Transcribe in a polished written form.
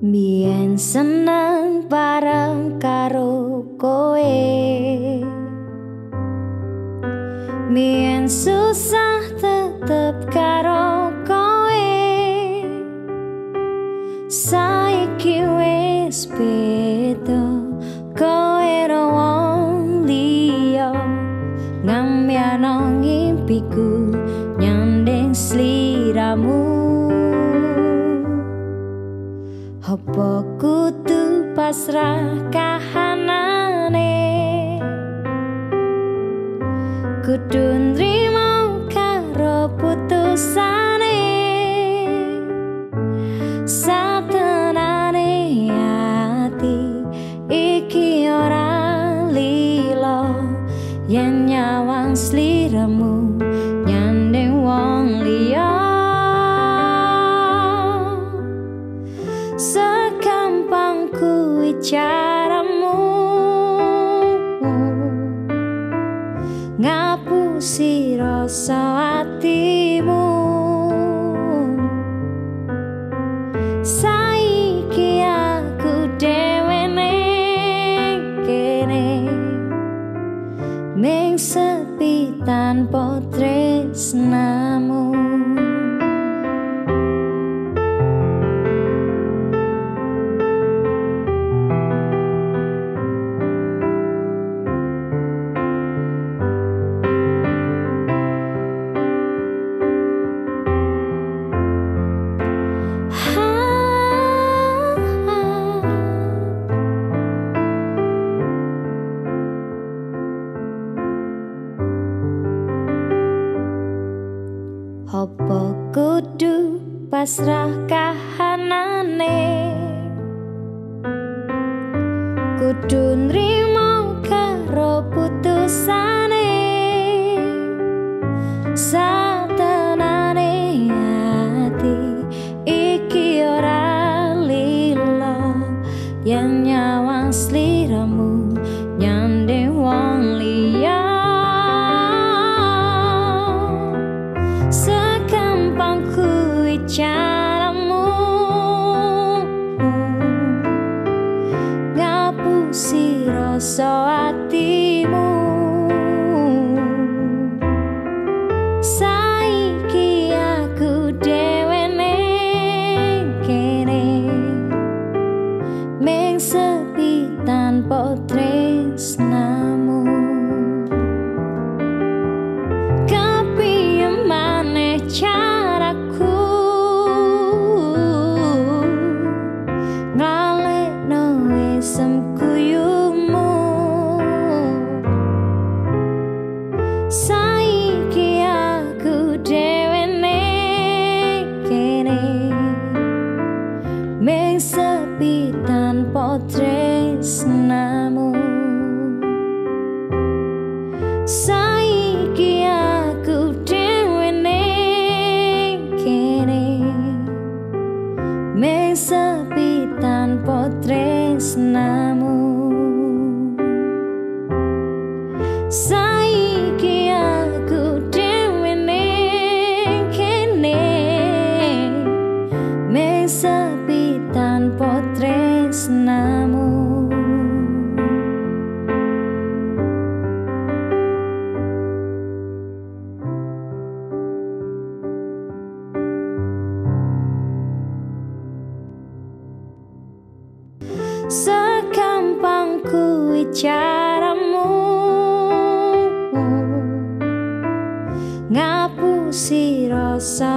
Biyen seneng bareng karo koe, biyen susah tetep karo koe. Saiki wis beda, koe ro wong liya, ngambyano ngimpiku nyanding sliramu. Apa kudu pasrah kahanane, kudu nrimo karo putusane. Satenane ati iki ora lilo, yen nyawang sliramu nyanding wong liya. Sekampang kuwi caramu ngapusi rasa atimu. Saiki aku dhewe ning kene, ning sepi tanpa tresnamu. Apa kudu pasrah kahanane, kudu nrimo karo putusane. Satenane ati iki ora lilo, yen nyawang sliramu nyanding wong liya. Sekampang kuwi caramu ngapusi rasa atimu. Saiki aku dhewe ning kene, ming sepi tanpa tresnamu. Caraku ngalekno esem kuyumu. Saiki aku dhewe ning kene, ming sepi tanpa tresnamu. Saiki aku dhewe ning kene, ming sepi tanpa tresnamu. Saiki aku dhewe ning kene, ming sepi tanpa tresnamu. Sekampang kuwi caramu ngapusi rasa